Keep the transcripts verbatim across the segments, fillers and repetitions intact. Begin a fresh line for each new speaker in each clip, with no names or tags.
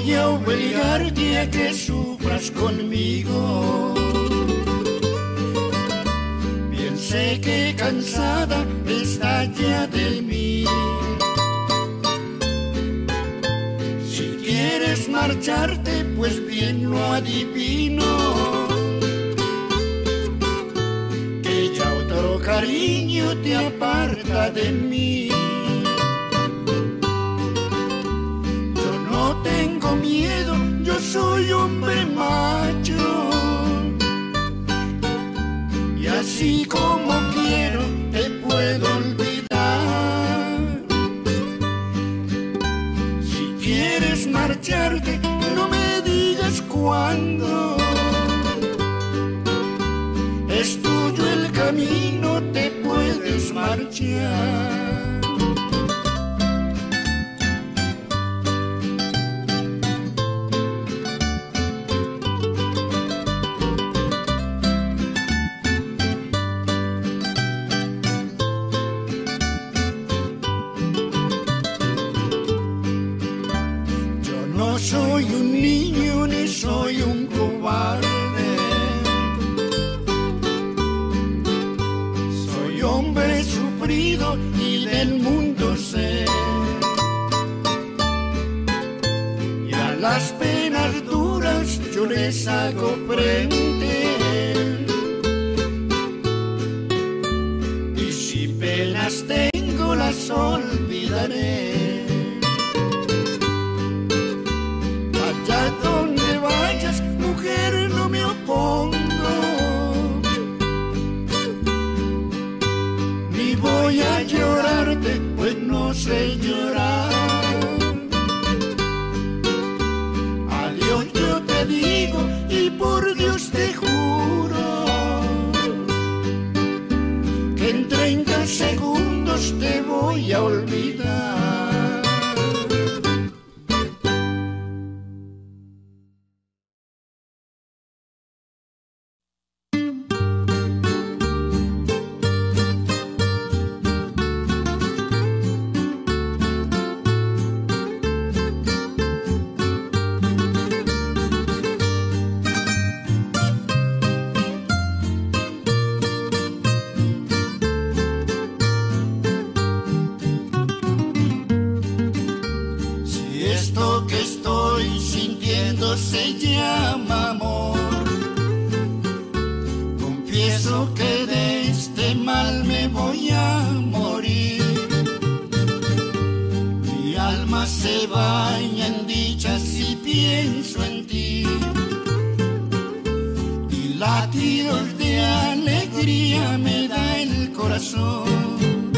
voy a obligarte a que sufras conmigo. Bien sé que cansada está ya de mí. Si quieres marcharte, pues bien lo adivino, que ya otro cariño te aparta de mí. Yo no tengo miedo, yo soy hombre macho, y así como quiero te puedo olvidar. Si quieres marcharte, no me digas cuándo. Es tuyo el camino, te puedes marchar. No soy un niño ni soy un cobarde, soy hombre sufrido y del mundo sé, y a las penas duras yo les hago frente, y si penas tengo las olvidaré. Allá donde vayas, mujer, no me opongo, ni voy a llorarte, pues no sé llorar. Adiós yo te digo y por Dios te juro que en treinta segundos te voy a olvidar. Esto que estoy sintiendo se llama amor. Confieso que de este mal me voy a morir. Mi alma se baña en dichas y pienso en ti, y latidos de alegría me da el corazón.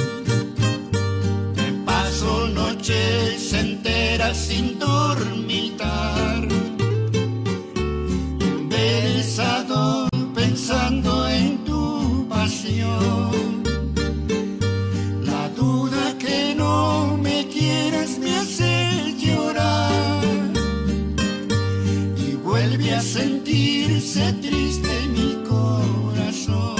Paso noches enteras sin dormitar, embelesado pensando en tu pasión. La duda que no me quieras me hace llorar, y vuelve a sentirse triste mi corazón.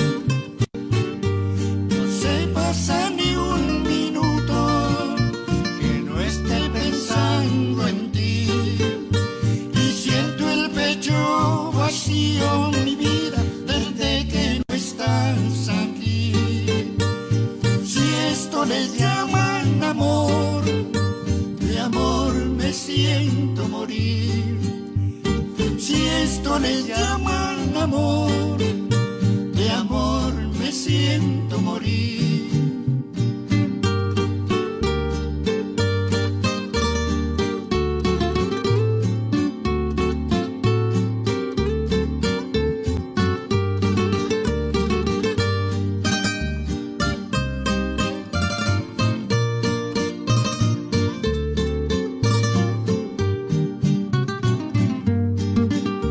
No se pasa ni un minuto que no esté pensando en ti, y siento el pecho vacío, mi vida, desde que no estás aquí. Si esto le llaman amor, de amor me siento morir. Si esto le llaman amor, de amor me siento morir.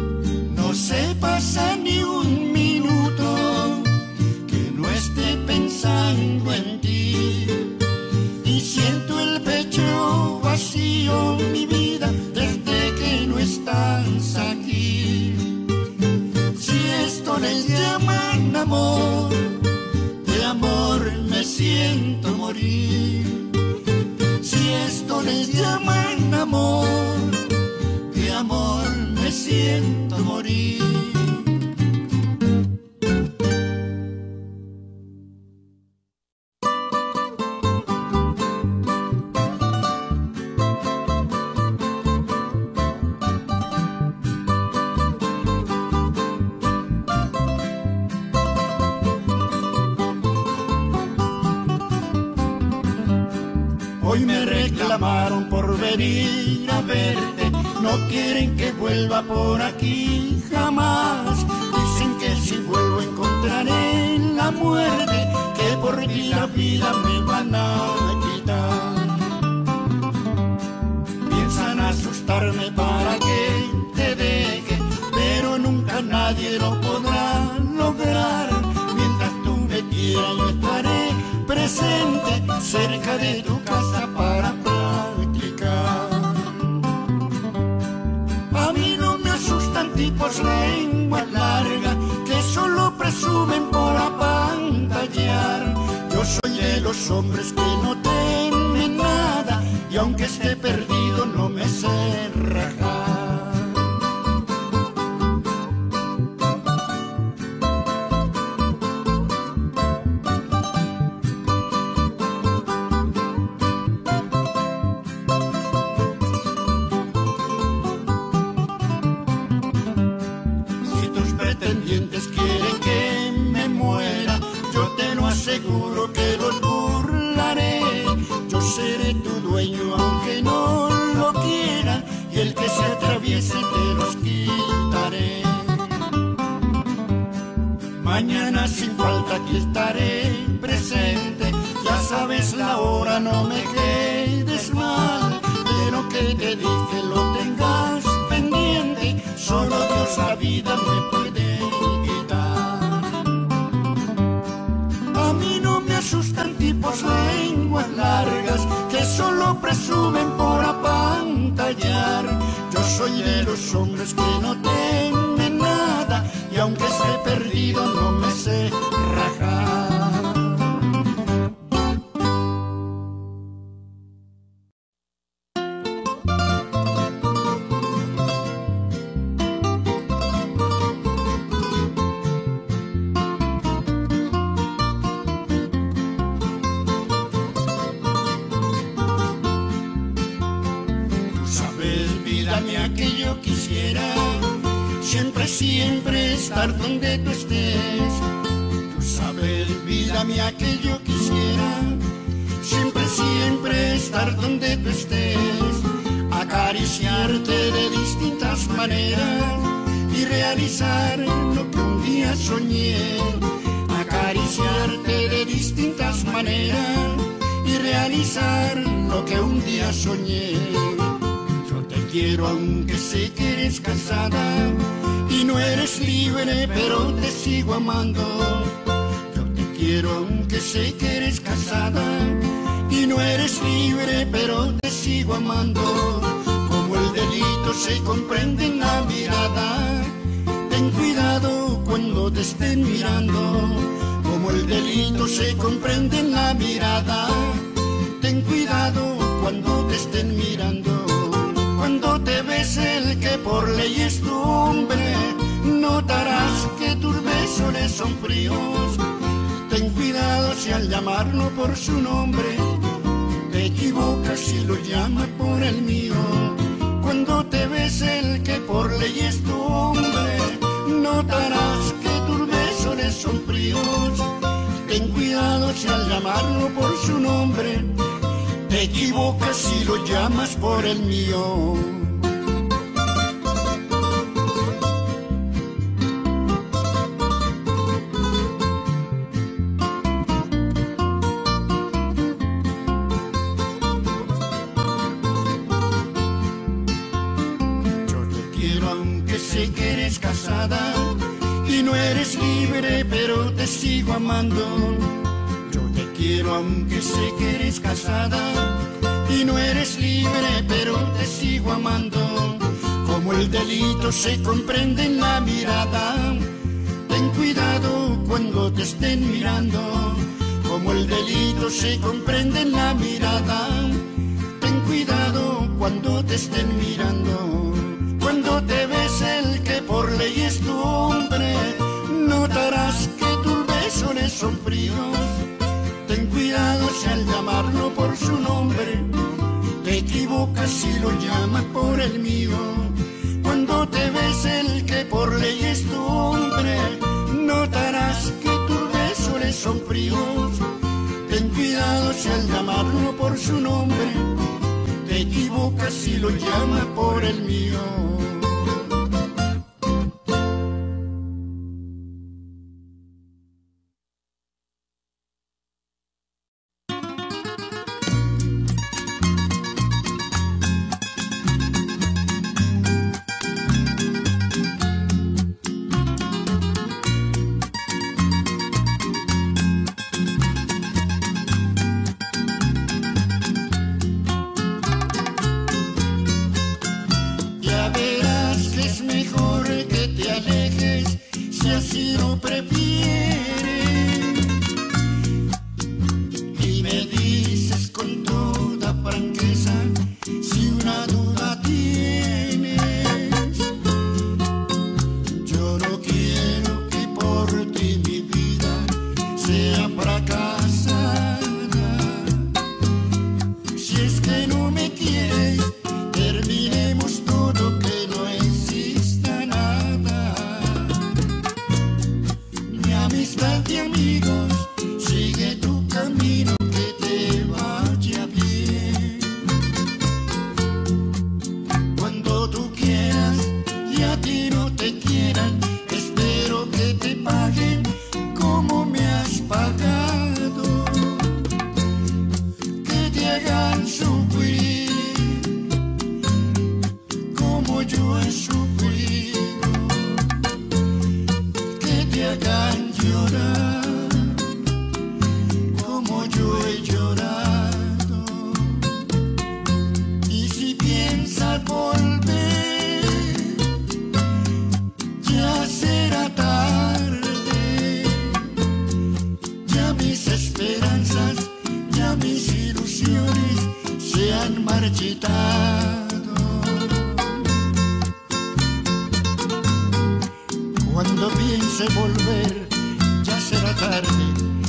No se pasa ni un minuto que no esté pensando siento morir. Hoy me reclamaron por venir a verte, no quieren que vuelva por aquí jamás. Dicen que si vuelvo encontraré la muerte, que por ti la vida me van a quitar. Piensan asustarme para que te deje, pero nunca nadie lo podrá lograr. Mientras tú me quieras yo estaré presente cerca de tu casa para platicar. A mí no me asustan tipos lengua larga que solo presumen por apantallar. Yo soy de los hombres que no temen nada y aunque esté perdido no me sé rajar. Quieren que me muera, yo te lo aseguro que los burlaré. Yo seré tu dueño aunque no lo quiera, y el que se atraviese te los quitaré. Mañana sin falta aquí estaré presente, ya sabes la hora, no me quedes mal. De lo que te dije lo tengas pendiente, solo Dios la vida me puede quitar. A mí no me asustan tipos lenguas largas que solo presumen por apantallar. Yo soy de los hombres que no temen nada y aunque esté perdido no me sé rajar. Que yo quisiera siempre, siempre estar donde tú estés. Tú sabes, vida mía, que yo quisiera siempre, siempre estar donde tú estés. Acariciarte de distintas maneras y realizar lo que un día soñé. Acariciarte de distintas maneras y realizar lo que un día soñé. Quiero aunque sé que eres casada y no eres libre, pero te sigo amando. Yo te quiero aunque sé que eres casada y no eres libre, pero te sigo amando. Como el delito se comprende en la mirada, ten cuidado cuando te estén mirando. Como el delito se comprende en la mirada, ten cuidado cuando te estén mirando. Cuando te bese el que por ley es tu hombre, notarás que tus besos son fríos. Ten cuidado si al llamarlo por su nombre te equivocas si lo llamas por el mío. Cuando te bese el que por ley es tu hombre, notarás que tus besos son fríos. Ten cuidado si al llamarlo por su nombre te equivocas si lo llamas por el mío. Yo te quiero aunque sé que eres casada y no eres libre, pero te sigo amando. Quiero aunque sé que eres casada y no eres libre, pero te sigo amando. Como el delito se comprende en la mirada, ten cuidado cuando te estén mirando. Como el delito se comprende en la mirada, ten cuidado cuando te estén mirando. Cuando Cuando te ves el que por ley es tu hombre, notarás que tus besos son fríos. Ten cuidado si al llamarlo por su nombre te equivocas si lo llamas por el mío. Cuando te ves el que por ley es tu hombre, notarás que tus besos son fríos. Ten cuidado si al llamarlo por su nombre te equivocas si lo llamas por el mío. Cuando piense volver, ya será tarde.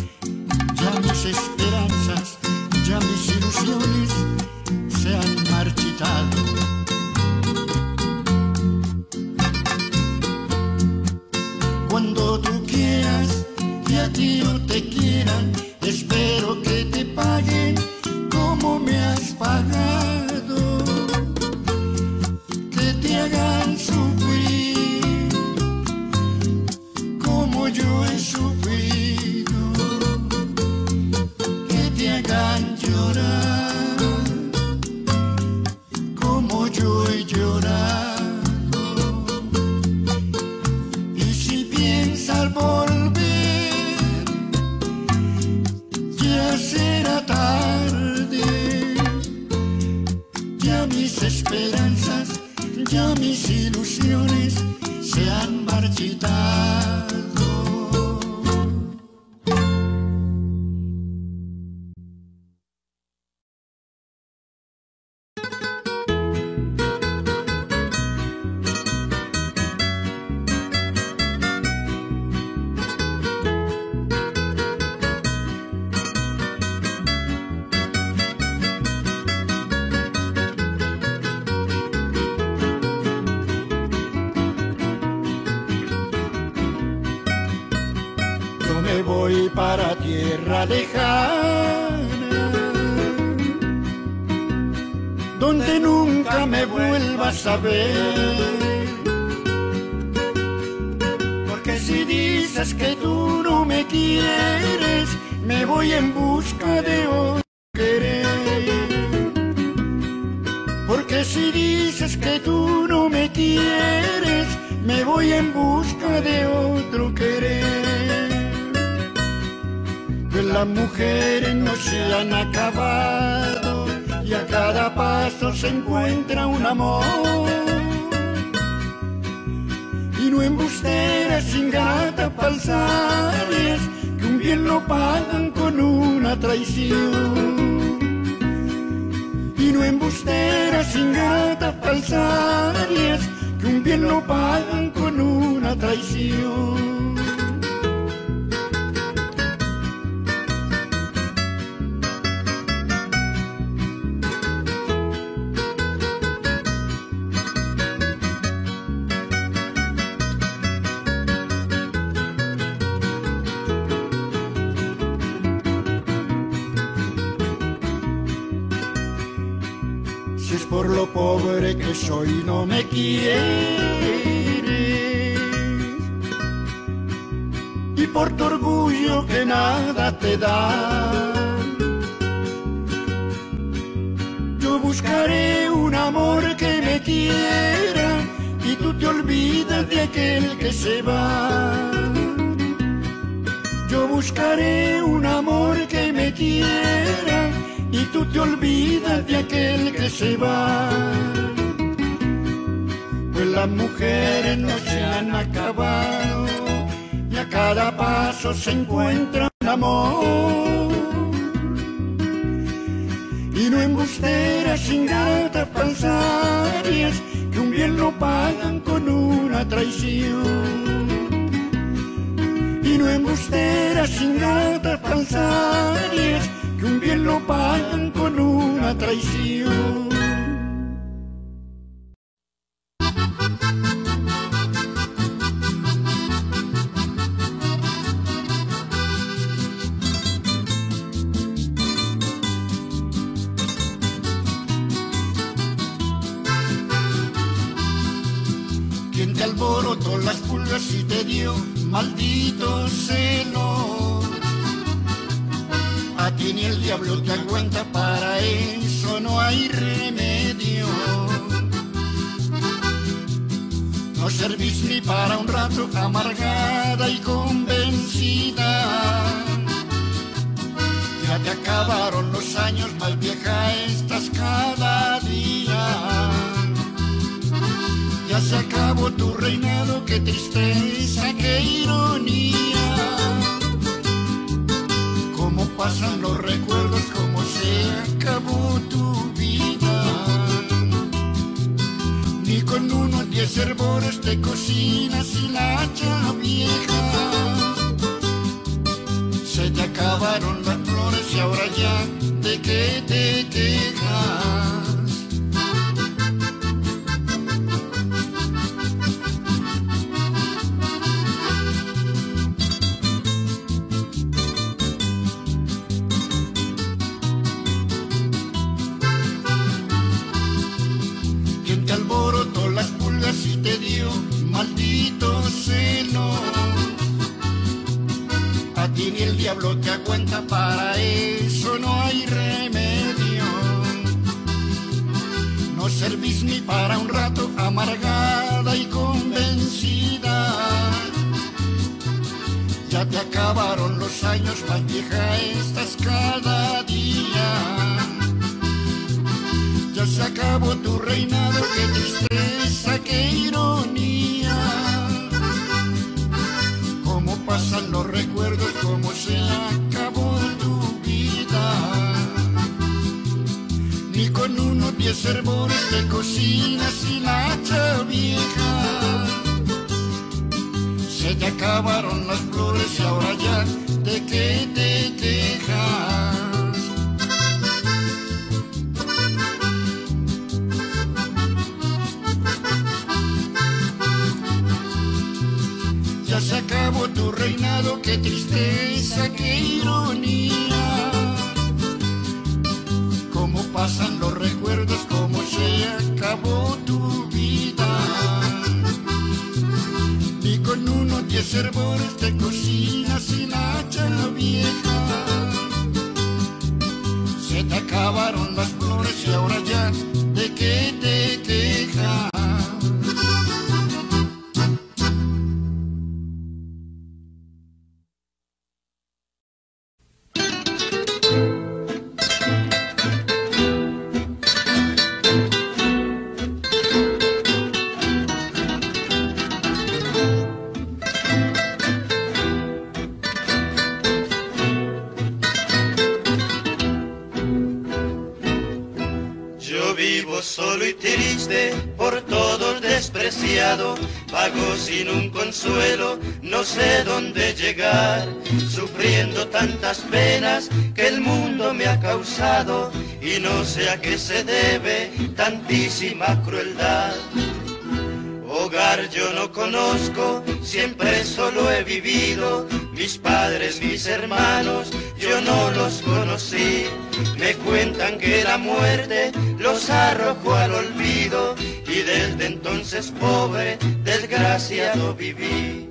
Ya mis esperanzas, ya mis ilusiones se han marchitado. Cuando tú quieras y a ti no te quieran, espero que te paguen como me has pagado, que te hagan sufrir como yo he sufrido, que te hagan llorar como yo he llorado. Y si piensas volver, ya será tarde. Ya mis esperanzas, ya mis ilusiones se han marchitado. Voy para tierra lejana, donde nunca me vuelvas a ver. Porque si dices que tú no me quieres, me voy en busca de otro querer. Porque si dices que tú no me quieres, me voy en busca de otro querer. Las mujeres no se han acabado y a cada paso se encuentra un amor. Y no embusteras, ingratas, falsarias, que un bien lo pagan con una traición. Y no embusteras, ingratas, falsarias, que un bien lo pagan con una traición. Por lo pobre que soy no me quieres, y por tu orgullo que nada te da. Yo buscaré un amor que me quiera y tú te olvidas de aquel que se va. Yo buscaré un amor que me quiera y tú te olvidas de aquel que se va. Pues las mujeres no se han acabado y a cada paso se encuentra un amor. Y no embusteras, ingratas, falsarias, que un bien lo pagan con una traición. Y no embusteras, ingratas, falsarias, que un bien lo pagan con una traición. Quien te alborotó las pulgas y te dio maldito celo. A ti ni el diablo te aguanta, para eso no hay remedio. No servís ni para un rato, amargada y convencida. Ya te acabaron los años, más vieja estás cada día. Ya se acabó tu reinado, qué tristeza, qué ironía. Cómo pasan los recuerdos, cómo se acabó tu vida. Ni con unos diez hervores te cocinas y la hacha vieja. Se te acabaron las flores y ahora ya, ¿de qué te quejas? Y te dio maldito celo. A ti ni el diablo te aguanta, para eso no hay remedio. No servís ni para un rato, amargada y convencida. Ya te acabaron los años, más vieja estás cada día. Ya se acabó tu reinado, qué tristeza, qué ironía. Cómo pasan los recuerdos, cómo se acabó tu vida. Ni con unos diez hervores te cocinas y la hacha vieja. Se te acabaron las flores y ahora ya, ¿de qué te quejas? Ya se acabó tu reinado, qué tristeza, qué ironía. Cómo pasan los recuerdos, cómo se acabó tu vida. Ni con unos diez hervores te cocinas y la hacha vieja. Se te acabaron las flores y ahora ya, ¿de qué te quejas?
Yo vivo Vivo solo y triste, por todos despreciado, vago sin un consuelo, no sé dónde llegar, sufriendo tantas penas que el mundo me ha causado, y no sé a qué se debe tantísima crueldad. Hogar yo no conozco, siempre solo he vivido, mis padres, mis hermanos, yo no los conocí. Me cuentan que la muerte los arrojó al olvido, y desde entonces pobre, desgraciado viví.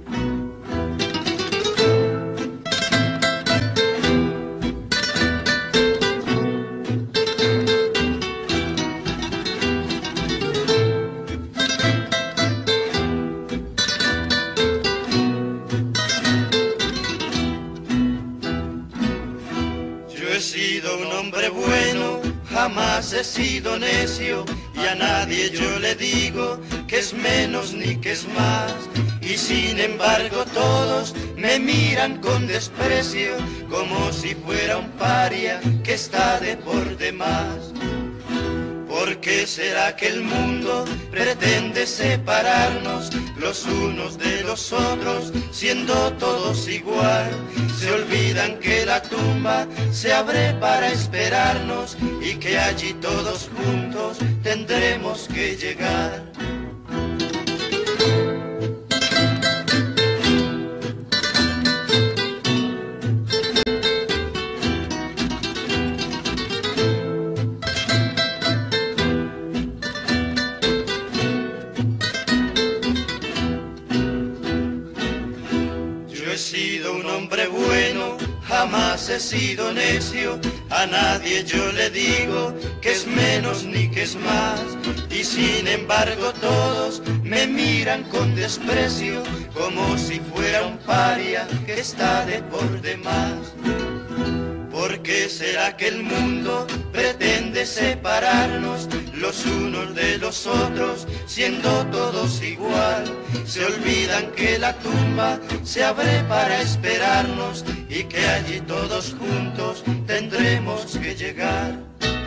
Jamás he sido necio, y a nadie yo le digo que es menos ni que es más, y sin embargo todos me miran con desprecio, como si fuera un paria que está de por demás. ¿Por qué será que el mundo pretende separarnos los unos de los otros, siendo todos igual? Se olvidan que la tumba se abre para esperarnos, y que allí todos juntos tendremos que llegar. Jamás he sido necio, a nadie yo le digo que es menos ni que es más, y sin embargo todos me miran con desprecio, como si fuera un paria que está de por demás. ¿Por qué será que el mundo pretende separarnos los unos de los otros, siendo todos igual? Se olvidan que la tumba se abre para esperarnos, y que allí todos juntos tendremos que llegar.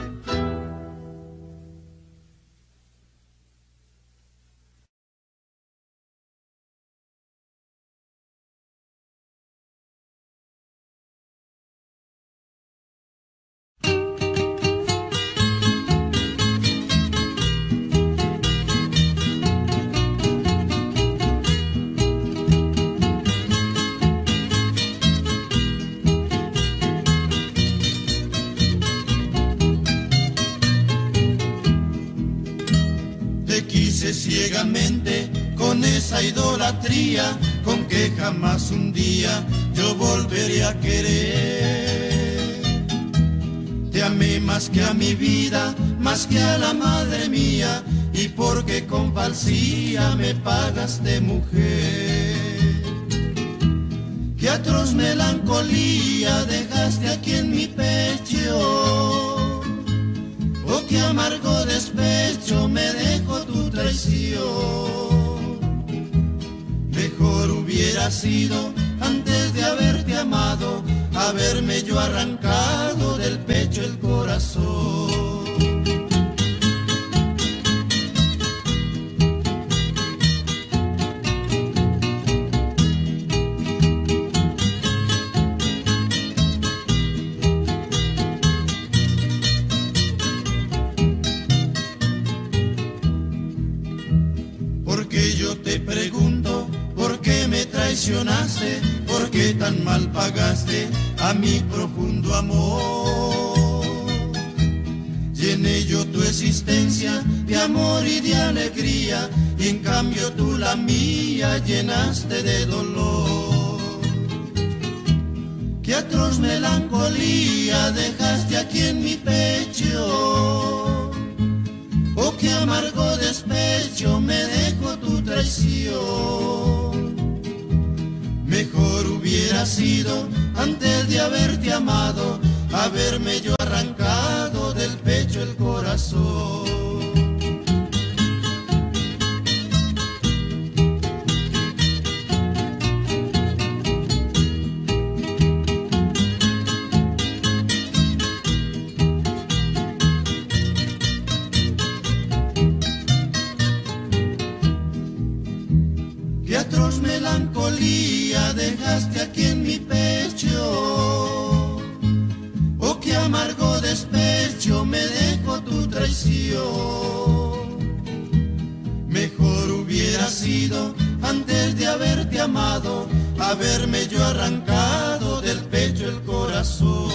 Ciegamente con esa idolatría con que jamás un día yo volveré a querer. Te amé más que a mi vida, más que a la madre mía, y porque con falsía me pagaste mujer. Qué atroz melancolía dejaste aquí en mi pecho, oh, qué amargo despecho me dejó tu traición. Mejor hubiera sido, antes de haberte amado, haberme yo arrancado del pecho el corazón. Pregunto, ¿por qué me traicionaste? ¿Por qué tan mal pagaste a mi profundo amor? Llené yo tu existencia de amor y de alegría, y en cambio tú la mía llenaste de dolor. Qué atroz melancolía dejaste aquí en mi pecho, oh, qué amargo despecho me dejó tu traición. Mejor hubiera sido, antes de haberte amado, haberme yo arrancado del pecho el corazón. dejaste aquí en mi pecho, oh qué amargo despecho me dejó tu traición. Mejor hubiera sido, antes de haberte amado, haberme yo arrancado del pecho el corazón.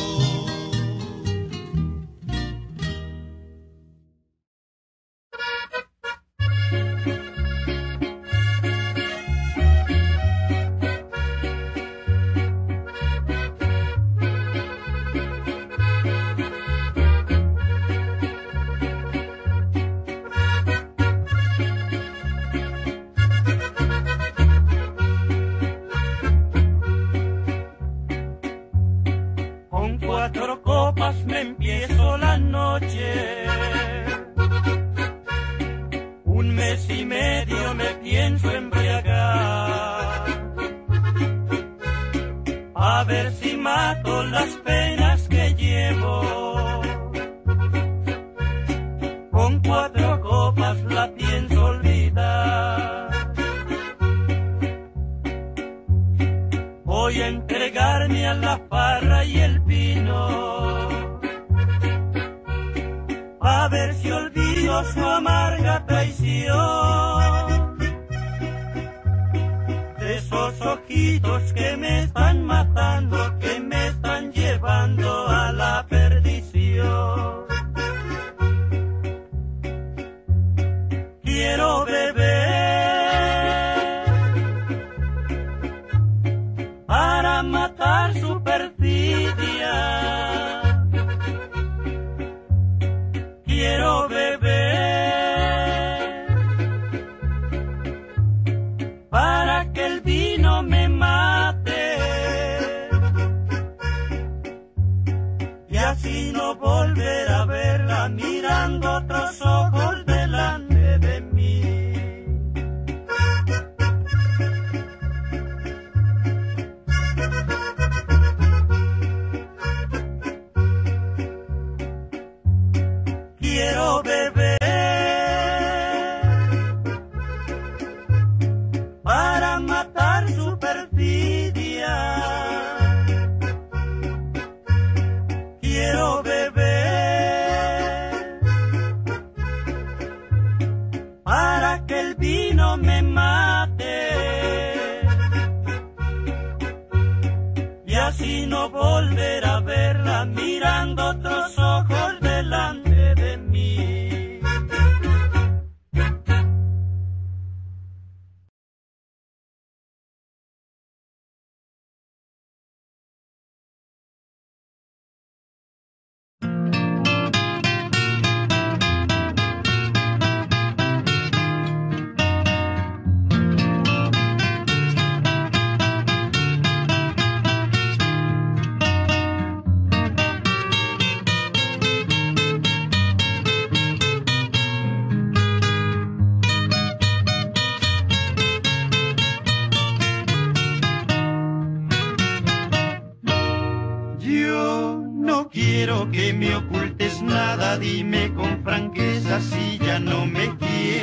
Dime con franqueza si ya no me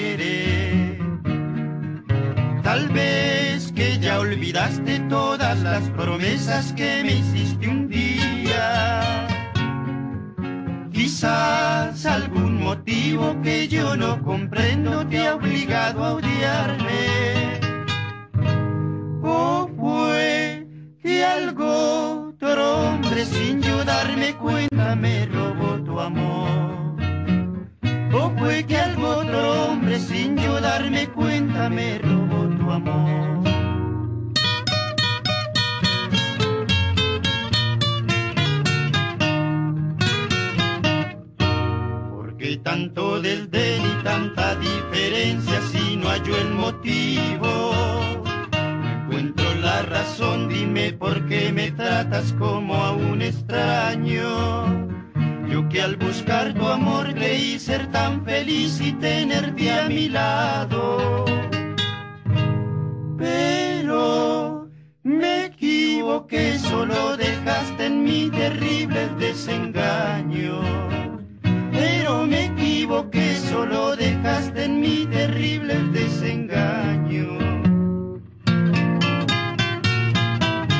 quiere. Tal vez que ya olvidaste todas las promesas que me hiciste un día. Quizás algún motivo que yo no comprendo te ha obligado a odiarme. O fue que algo otro hombre sin yo darme cuenta me robó tu amor. O fue que algún otro hombre sin yo darme cuenta me robó tu amor. ¿Por qué tanto desdén y tanta diferencia si no hallo el motivo? No encuentro la razón, dime por qué me tratas como a un extraño. Yo que al buscar tu amor creí ser tan feliz y tenerte a mi lado. Pero me equivoqué, solo dejaste en mí terribles desengaños. Pero me equivoqué, solo dejaste en mí terribles desengaños.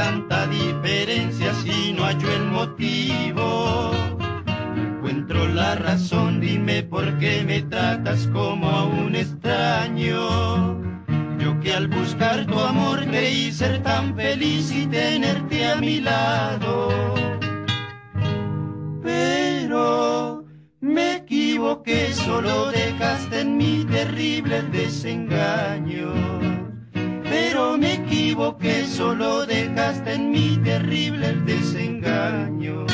tanta diferencia si no hallo el motivo? No encuentro la razón, dime por qué me tratas como a un extraño. Yo que al buscar tu amor creí ser tan feliz y tenerte a mi lado. Pero me equivoqué, solo dejaste en mí terribles desengaños. Pero me equivoqué, solo dejaste en mí terribles desengaños.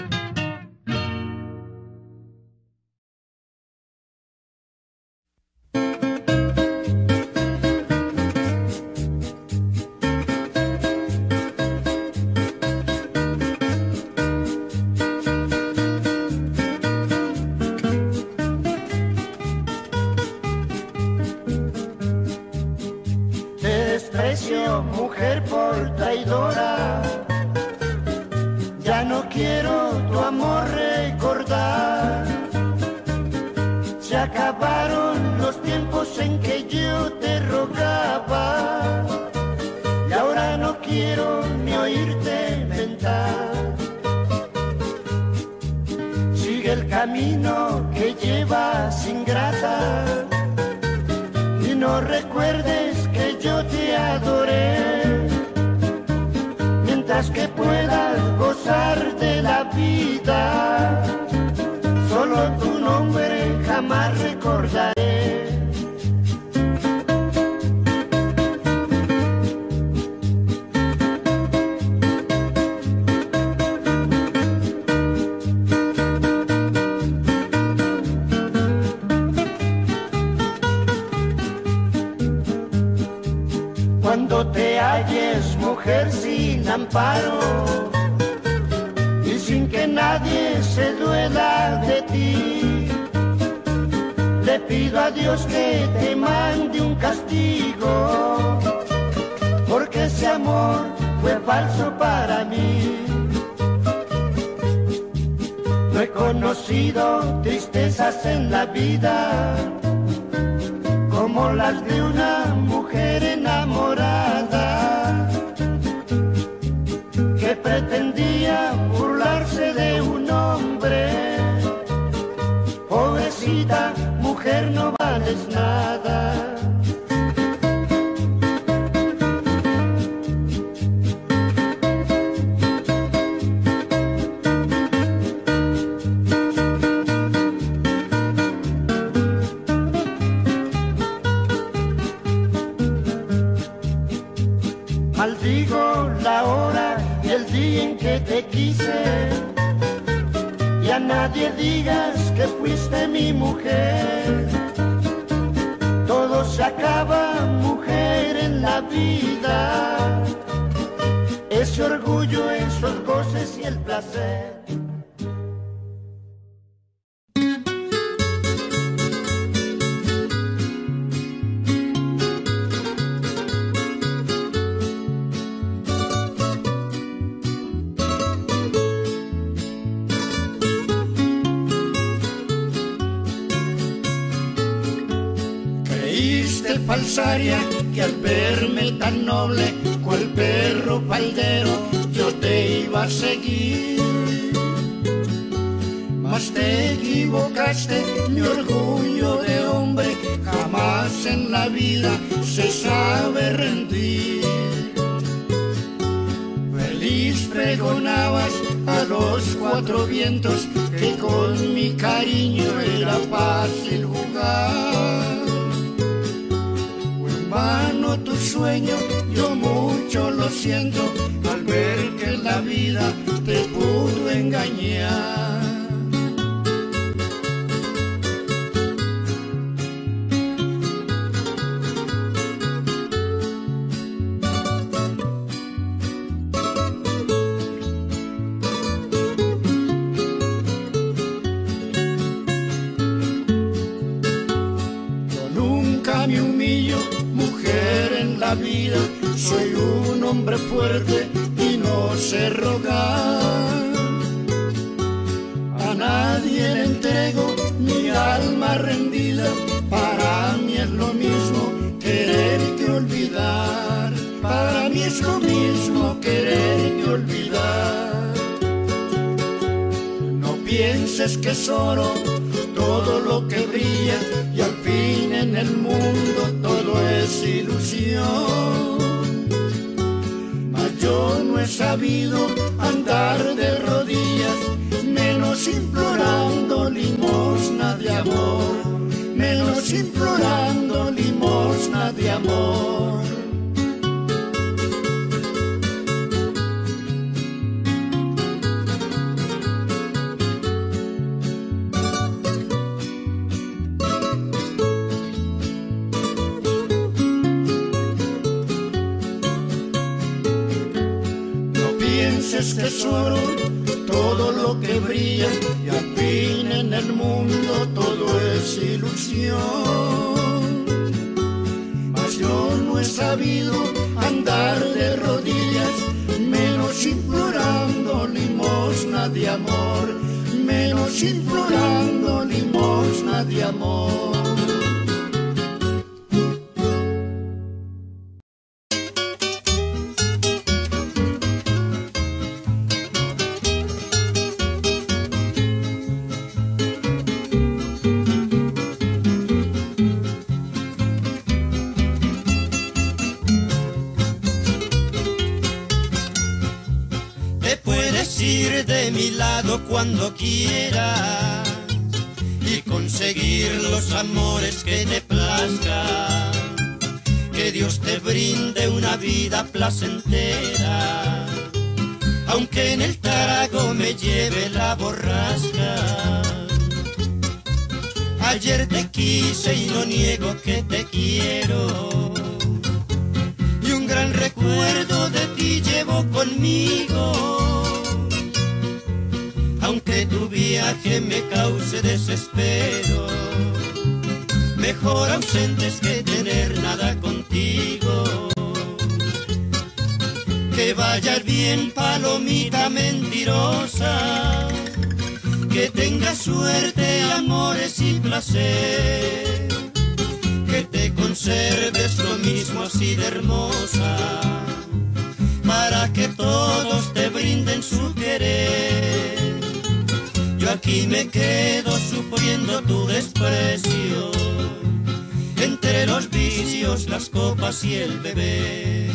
Mujer por traidora, ya no quiero tu amor recordar. Se acabaron los tiempos en que yo te rogaba y ahora no quiero ni oírte mentar. Sigue el camino que llevas ingrata y no recuerdes que yo te adoré. Mientras que puedas gozar de la vida, solo tu nombre jamás recordaré. Cuando te halles mujer sin amparo y sin que nadie se duela de ti, le pido a Dios que te mande un castigo, porque ese amor fue falso para mí. No he conocido tristezas en la vida como las de una mujer enamorada que pretendía burlarse de un hombre. Pobrecita mujer, no vales nada. Maldigo la hora y el día en que te quise, y a nadie digas que fuiste mi mujer. Todo se acaba, mujer, en la vida, ese orgullo, esos goces y el placer. Falsaria, que al verme tan noble, cual perro faldero, yo te iba a seguir. Mas te equivocaste, mi orgullo de hombre jamás en la vida se sabe rendir. Feliz pregonabas a los cuatro vientos que con mi cariño era fácil jugar. Vano tu sueño, yo mucho lo siento al ver que la vida te pudo engañar. Yo nunca me humillo, mujer, en la vida, soy un hombre fuerte y no sé rogar. A nadie le entrego mi alma rendida, para mí es lo mismo quererte olvidar. Para mí es lo mismo querer pienses que es oro todo lo que brilla y al fin en el mundo todo es ilusión. Mas yo no he sabido andar de rodillas, menos implorando limosna de amor, menos implorando limosna de amor. Es tesoro todo lo que brilla y al fin en el mundo todo es ilusión. Mas yo no he sabido andar de rodillas, menos implorando limosna de amor, menos implorando limosna de amor.
De mi lado cuando quieras y conseguir los amores que te plazca, que Dios te brinde una vida placentera, aunque en el trago me lleve la borrasca. Ayer te quise y no niego que te quiero, y un gran recuerdo de ti llevo conmigo. Aunque tu viaje me cause desespero, mejor ausentes que tener nada contigo. Que vayas bien, palomita mentirosa, que tengas suerte, amores y placer, que te conserves lo mismo así de hermosa, para que todos te brinden su querer. Yo aquí me quedo sufriendo tu desprecio, entre los vicios, las copas y el beber.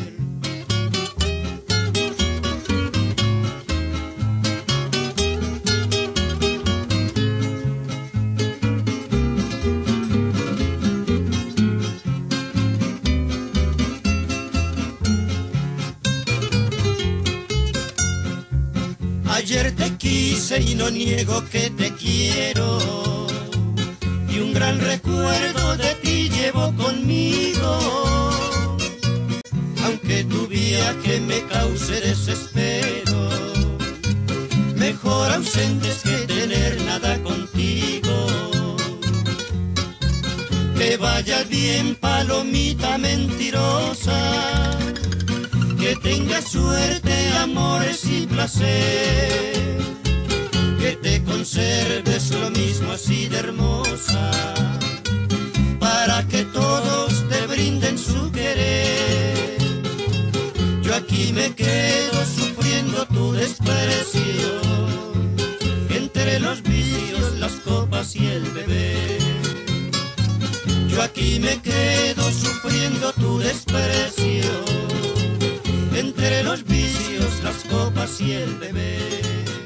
Ayer te quise y no niego que te quiero, y un gran recuerdo de ti llevo conmigo. Aunque tu viaje me cause desespero, mejor ausentes que tener nada contigo. Que vaya bien, palomita mentirosa, que tengas suerte, amores y placer, que te conserves lo mismo así de hermosa, para que todos te brinden su querer. Yo aquí me quedo sufriendo tu desprecio, entre los vicios, las copas y el beber. Yo aquí me quedo sufriendo tu desprecio, entre los vicios, las copas y el beber.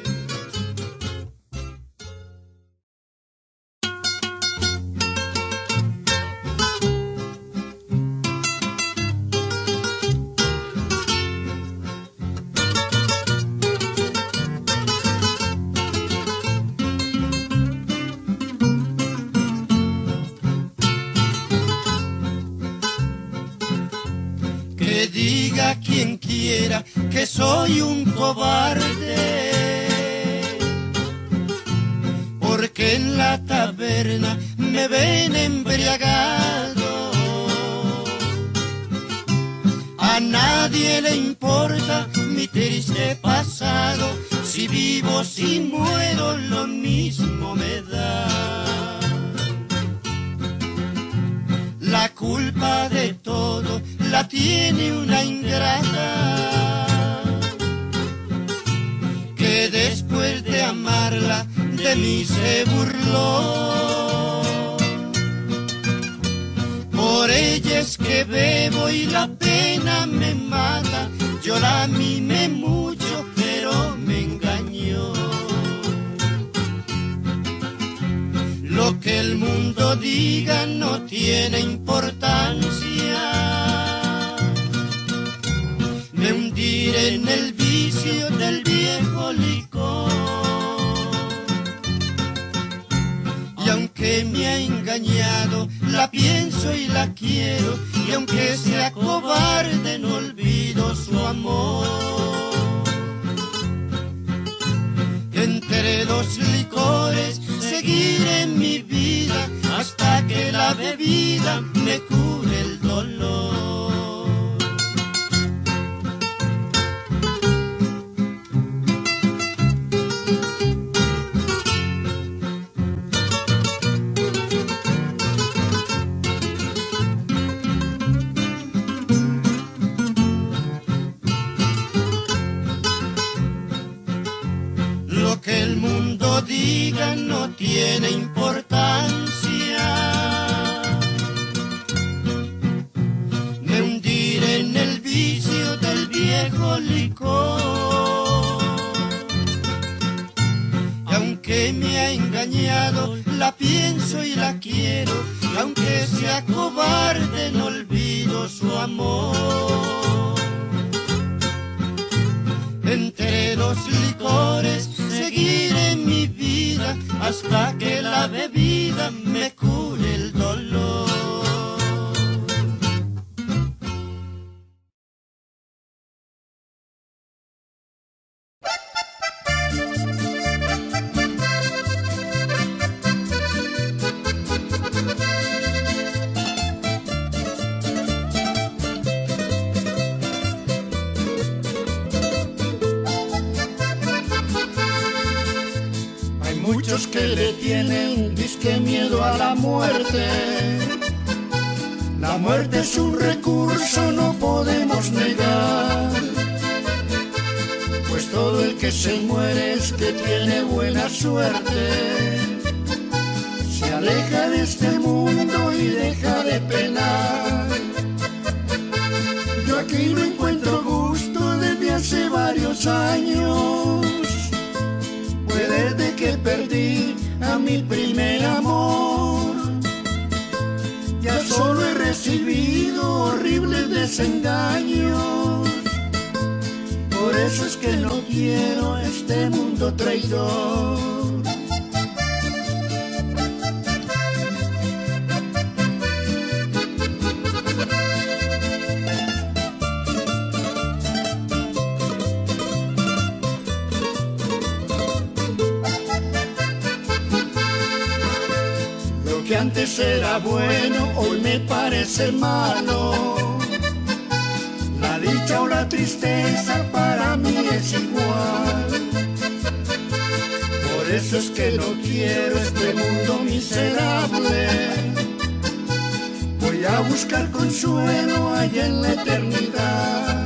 Que diga quien quiera que soy un cobarde, porque en la taberna me ven embriagado. A nadie le importa mi triste pasado, si vivo, si muero, lo mismo me da. La culpa de todo la tiene una ingrata, que después de amarla de de mí se burló. Por ella es que bebo y la pena me mata. Yo la mimé mucho, pero me engañó. Lo que el mundo diga no tiene importancia. Me hundiré en el vicio del viejo licor. Y aunque me ha engañado, la pienso y la quiero. Y aunque sea cobarde, no olvido su amor. Entre los licores seguiré mi vida hasta que la bebida me cure el dolor. Lo que el mundo diga no tiene importancia. Me hundiré en el vicio del viejo licor. Y aunque me ha engañado, la pienso y la quiero. Y aunque sea cobarde, no olvido su amor. Entre los licores seguiré mi vida hasta que la bebida me cure el dolor.
Muchos que le tienen disque miedo a la muerte. La muerte es un recurso, no podemos negar. Pues todo el que se muere es que tiene buena suerte. Se aleja de este mundo y deja de penar. Yo aquí no encuentro gusto desde hace varios años. Fue desde que perdí a mi primer amor. Ya solo he recibido horribles desengaños. Por eso es que no quiero este mundo traidor. Que antes era bueno, hoy me parece malo. La dicha o la tristeza para mí es igual. Por eso es que no quiero este mundo miserable. Voy a buscar consuelo allá en la eternidad.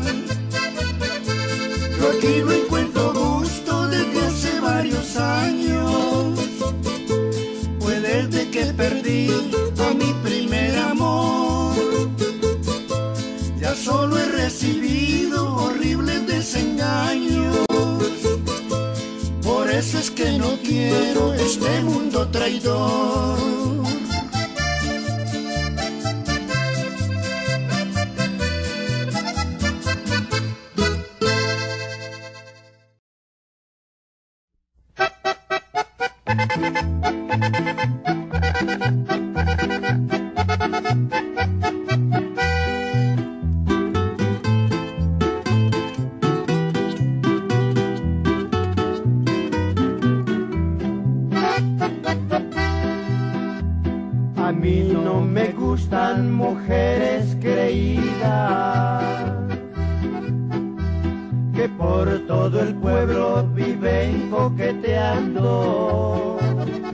Yo aquí no encuentro gusto desde hace varios años. Desde que perdí a mi primer amor, ya solo he recibido horribles desengaños. Por eso es que no quiero este mundo traidor.
A mí no me gustan mujeres creídas, que por todo el pueblo viven coqueteando.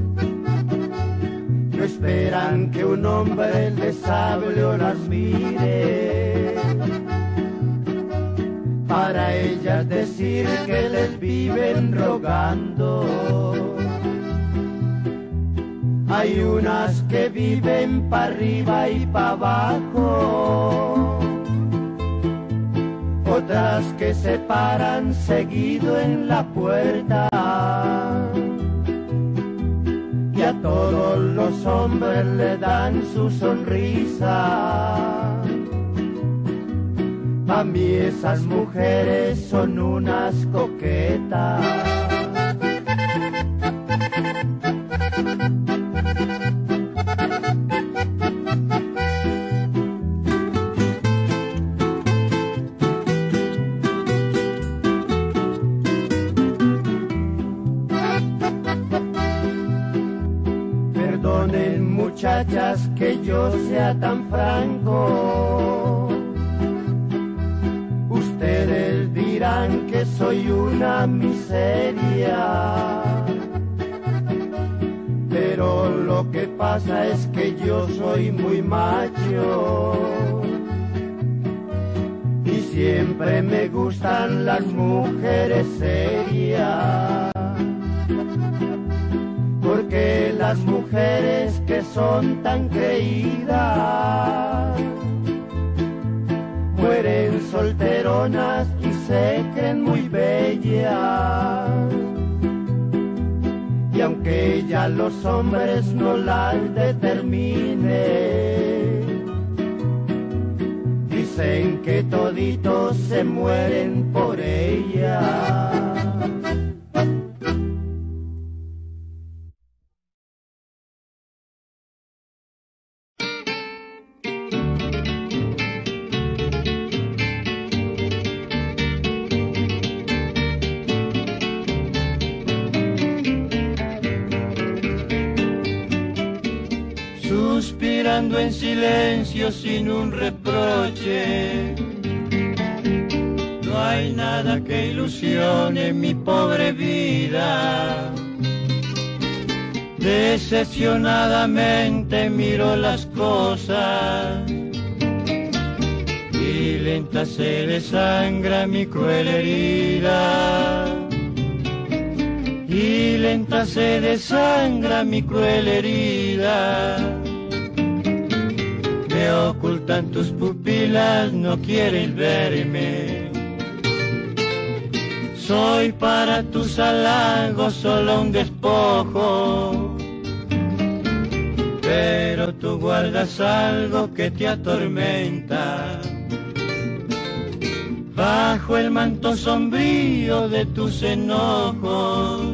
No esperan que un hombre les hable o las mire, para ellas decir que les viven rogando.
Hay unas que viven pa' arriba y pa' abajo, otras que se paran seguido en la puerta, y a todos los hombres le dan su sonrisa. Pa' mí esas mujeres son unas coquetas. Perdonen, muchachas, que yo sea tan franco. Ustedes dirán que soy una miseria, pero lo que pasa es que yo soy muy macho y siempre me gustan las mujeres serias, porque las mujeres que son tan creídas mueren solteronas y se creen muy bellas, y aunque ya los hombres no las determinen, dicen que toditos se mueren por ellas.
Suspirando en silencio sin un reproche, no hay nada que ilusione mi pobre vida. Decepcionadamente miro las cosas y lenta se desangra mi cruel herida. Y lenta se desangra mi cruel herida. Me ocultan tus pupilas, no quieres verme. Soy para tus halagos solo un despojo, pero tú guardas algo que te atormenta. Bajo el manto sombrío de tus enojos,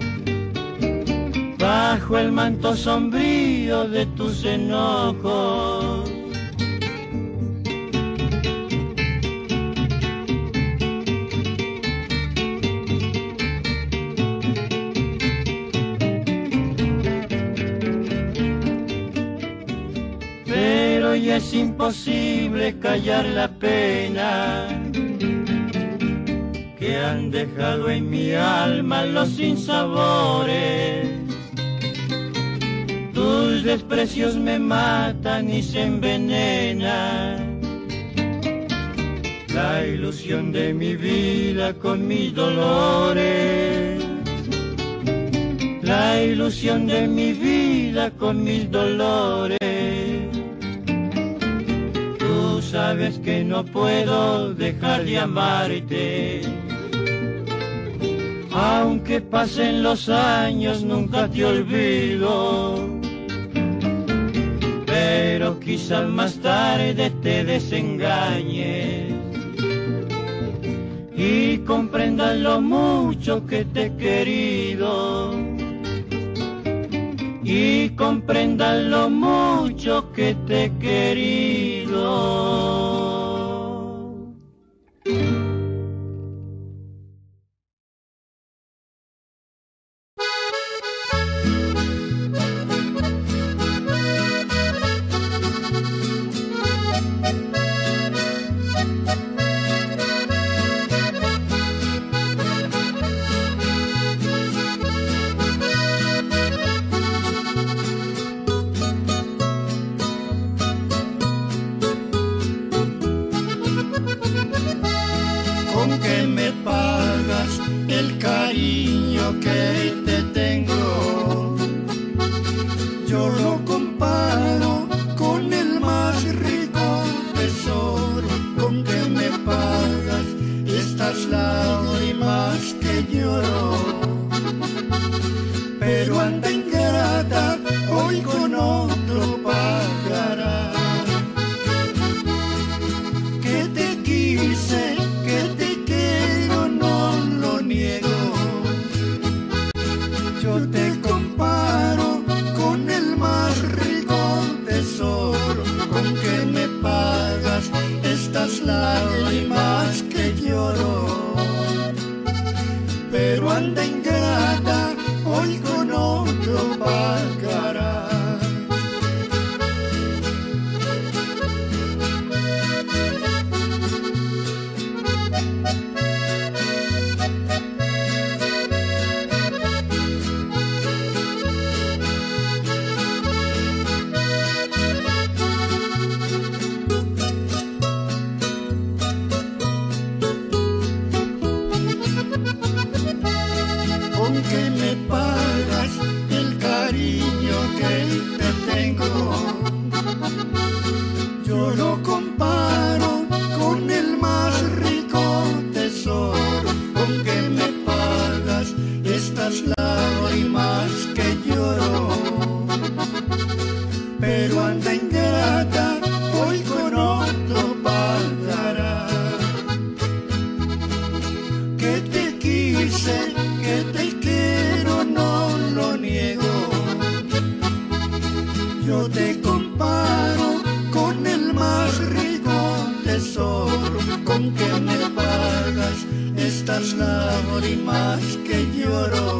bajo el manto sombrío de tus enojos. Pero ya es imposible callar la pena que han dejado en mi alma los sinsabores. Tus desprecios me matan y se envenenan la ilusión de mi vida con mis dolores. La ilusión de mi vida con mis dolores. Tú sabes que no puedo dejar de amarte. Aunque pasen los años nunca te olvido, pero quizás más tarde te desengañes y comprendas lo mucho que te he querido, y comprendas lo mucho que te he querido.
tesoro, con que me pagas estas lágrimas que lloro. Pero anda ingrata, hoy con otro pagará. ¿Con qué me pagas el cariño que te tengo? Yo lo comparo con el más rico tesoro. ¿Con qué me pagas estas lágrimas que lloro? Pero anda ingrata, hoy con otro pagará. Que te quise, que te quiero, no lo niego. Yo te comparo con el más rico tesoro. ¿Con que me pagas estas lágrimas que lloro?